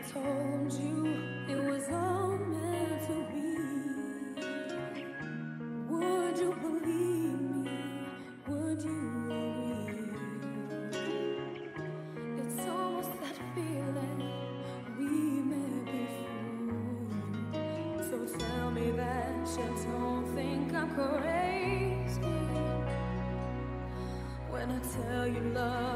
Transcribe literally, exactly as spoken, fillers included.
told you it was all meant to be, would you believe me? Would you agree? It's almost that feeling we met before. So tell me that you don't think I'm crazy when I tell you love